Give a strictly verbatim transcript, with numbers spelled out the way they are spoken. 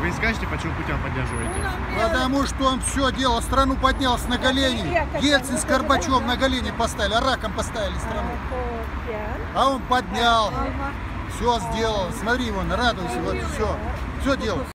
Вы не скажете, почему Путина поддерживаете? Потому что он все делал, страну поднялся на колени. Ельцин с Горбачевым на колени поставили, а раком поставили страну. А он поднял, все сделал. Смотри, вон, радуйся, вот все, все делал.